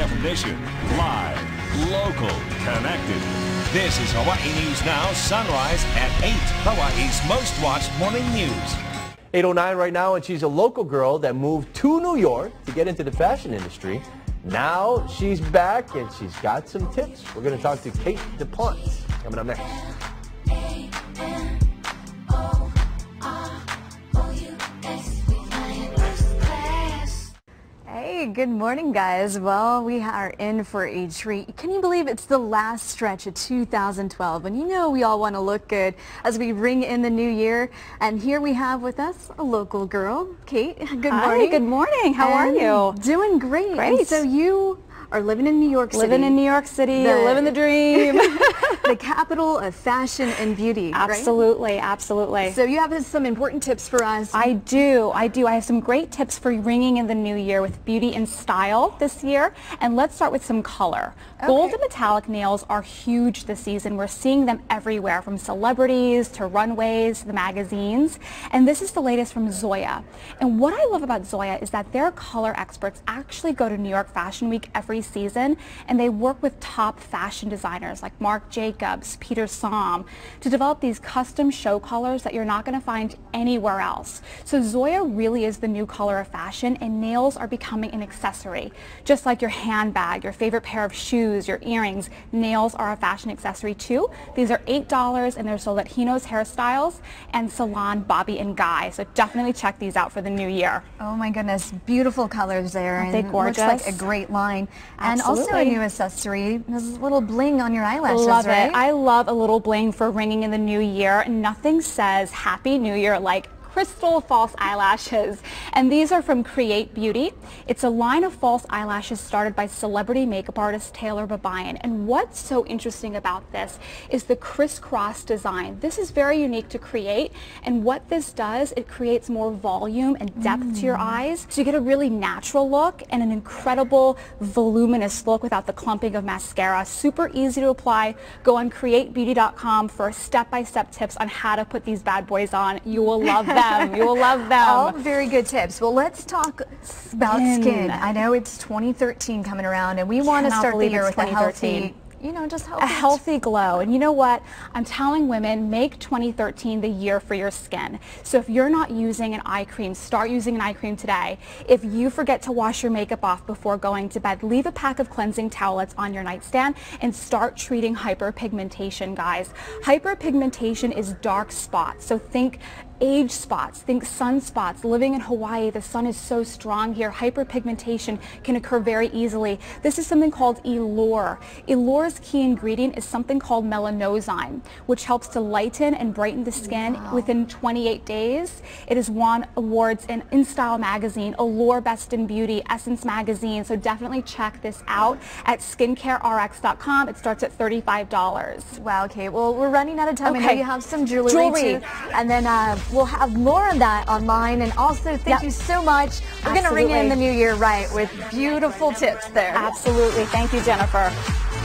definition, live, local, connected. This is Hawaii News Now, sunrise at 8, Hawaii's most watched morning news. 8:09 right now, and she's a local girl that moved to New York to get into the fashion industry. Now she's back and she's got some tips. We're going to talk to Kate DuPont coming up next. Hey, good morning, guys. Well, we are in for a treat. Can you believe it's the last stretch of 2012? And you know we all want to look good as we ring in the new year. And here we have with us a local girl, Kate. Good morning. Hi, good morning. How are you? Doing great. Great. And so you are living in New York City. Living in New York City, living the dream. The capital of fashion and beauty, Absolutely, right? Absolutely. So you have some important tips for us. I do. I have some great tips for ringing in the new year with beauty and style this year. And let's start with some color. Okay. Gold and metallic nails are huge this season. We're seeing them everywhere, from celebrities to runways to the magazines. And this is the latest from Zoya. And what I love about Zoya is that their color experts actually go to New York Fashion Week every season, and they work with top fashion designers like Marc Jacobs, Peter Som, to develop these custom show colors that you're not going to find anywhere else. So Zoya really is the new color of fashion, and nails are becoming an accessory. Just like your handbag, your favorite pair of shoes, your earrings, nails are a fashion accessory too. These are $8, and they're sold at Hino's Hairstyles and Salon Bobby and Guy. So definitely check these out for the new year. Oh my goodness, beautiful colors there. Aren't they gorgeous? Looks like a great line. And Absolutely. also a new accessory, this little bling on your eyelashes, Love right? it. I love a little bling for ringing in the new year. Nothing says Happy New Year like crystal false eyelashes, and these are from Create Beauty. It's a line of false eyelashes started by celebrity makeup artist Taylor Babayan, and what's so interesting about this is the crisscross design. This is very unique to Create, and what this does, it creates more volume and depth to your eyes, so you get a really natural look and an incredible voluminous look without the clumping of mascara. Super easy to apply. Go on createbeauty.com for step-by-step tips on how to put these bad boys on. You will love them. You will love them. All very good tips. Well, let's talk about skin. I know it's 2013 coming around, and we want to start the year with a healthy, just healthy. A healthy glow. And you know what? I'm telling women, make 2013 the year for your skin. So if you're not using an eye cream, start using an eye cream today. If you forget to wash your makeup off before going to bed, leave a pack of cleansing towelettes on your nightstand and start treating hyperpigmentation, guys. Hyperpigmentation is dark spots. So think age spots, think sunspots. Living in Hawaii, the sun is so strong here. Hyperpigmentation can occur very easily. This is something called elure. Elure's key ingredient is something called melanozyme, which helps to lighten and brighten the skin within 28 days. It has won awards in InStyle magazine, Allure Best in Beauty, Essence magazine, so definitely check this out at skincarerx.com. It starts at $35. Wow, okay. Well, we're running out of time. I know you have some jewelry too. And then we'll have more of that online. And also, thank you so much. We're going to ring in the new year right with beautiful tips there. Absolutely. Thank you, Jennifer.